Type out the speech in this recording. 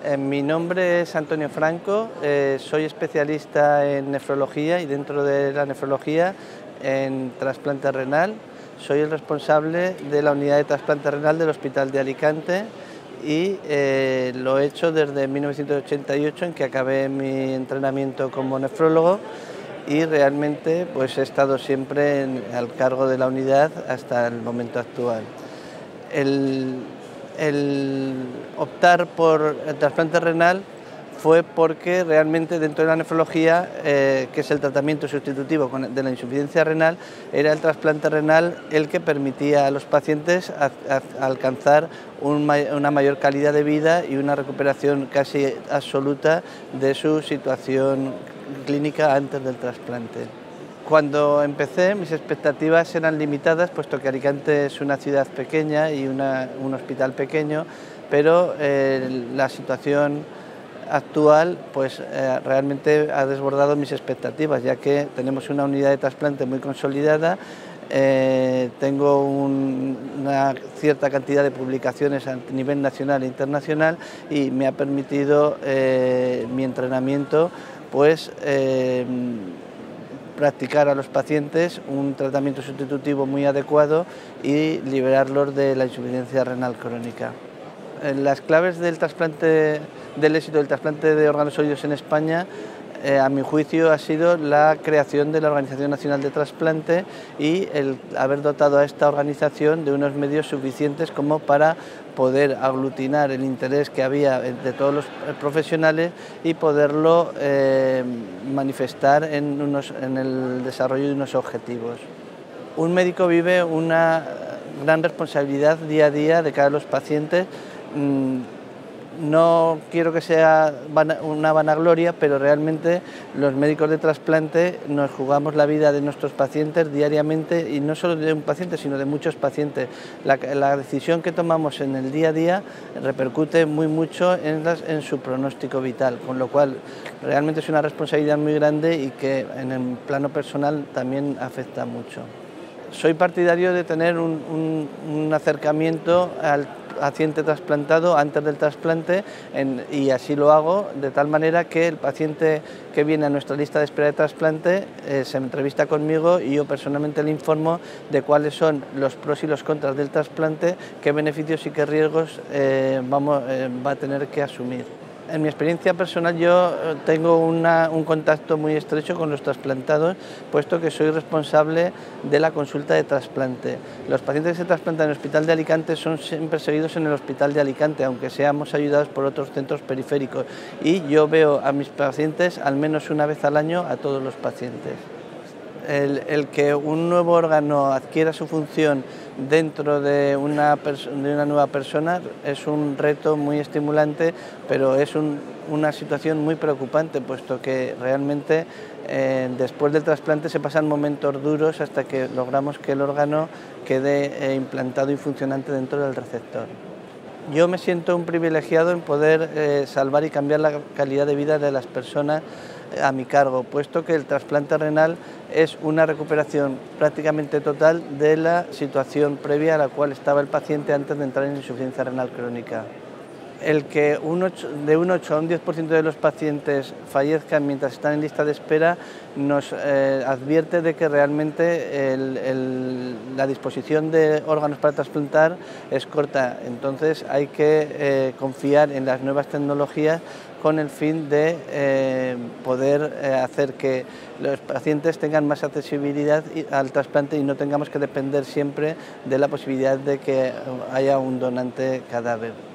Mi nombre es Antonio Franco, soy especialista en nefrología y dentro de la nefrología en trasplante renal. Soy el responsable de la unidad de trasplante renal del Hospital de Alicante y lo he hecho desde 1988, en que acabé mi entrenamiento como nefrólogo, y realmente pues he estado siempre al cargo de la unidad hasta el momento actual. El optar por el trasplante renal fue porque realmente dentro de la nefrología, que es el tratamiento sustitutivo de la insuficiencia renal, era el trasplante renal el que permitía a los pacientes alcanzar una mayor calidad de vida y una recuperación casi absoluta de su situación clínica antes del trasplante. Cuando empecé, mis expectativas eran limitadas, puesto que Alicante es una ciudad pequeña y un hospital pequeño, pero la situación actual pues realmente ha desbordado mis expectativas, ya que tenemos una unidad de trasplante muy consolidada. Tengo una cierta cantidad de publicaciones a nivel nacional e internacional, y me ha permitido mi entrenamiento pues practicar a los pacientes un tratamiento sustitutivo muy adecuado y liberarlos de la insuficiencia renal crónica. Las claves del éxito del trasplante de órganos sólidos en España, a mi juicio, ha sido la creación de la Organización Nacional de Trasplante y el haber dotado a esta organización de unos medios suficientes como para poder aglutinar el interés que había de todos los profesionales y poderlo manifestar en el desarrollo de unos objetivos. Un médico vive una gran responsabilidad día a día de cara a los pacientes. No quiero que sea una vanagloria, pero realmente los médicos de trasplante nos jugamos la vida de nuestros pacientes diariamente, y no solo de un paciente, sino de muchos pacientes. La decisión que tomamos en el día a día repercute mucho en su pronóstico vital, con lo cual realmente es una responsabilidad muy grande y que en el plano personal también afecta mucho. Soy partidario de tener un acercamiento al paciente trasplantado antes del trasplante, y así lo hago de tal manera que el paciente que viene a nuestra lista de espera de trasplante se entrevista conmigo y yo personalmente le informo de cuáles son los pros y los contras del trasplante, qué beneficios y qué riesgos va a tener que asumir. En mi experiencia personal, yo tengo un contacto muy estrecho con los trasplantados, puesto que soy responsable de la consulta de trasplante. Los pacientes que se trasplantan en el Hospital de Alicante son siempre seguidos en el Hospital de Alicante, aunque seamos ayudados por otros centros periféricos, y yo veo a mis pacientes al menos una vez al año, a todos los pacientes. El que un nuevo órgano adquiera su función dentro de una nueva persona es un reto muy estimulante, pero es una situación muy preocupante, puesto que realmente después del trasplante se pasan momentos duros hasta que logramos que el órgano quede implantado y funcionante dentro del receptor. Yo me siento un privilegiado en poder salvar y cambiar la calidad de vida de las personas a mi cargo, puesto que el trasplante renal es una recuperación prácticamente total de la situación previa a la cual estaba el paciente antes de entrar en insuficiencia renal crónica. El que de un 8 a un 10% de los pacientes fallezcan mientras están en lista de espera nos advierte de que realmente la disposición de órganos para trasplantar es corta. Entonces hay que confiar en las nuevas tecnologías con el fin de poder hacer que los pacientes tengan más accesibilidad al trasplante y no tengamos que depender siempre de la posibilidad de que haya un donante cadáver.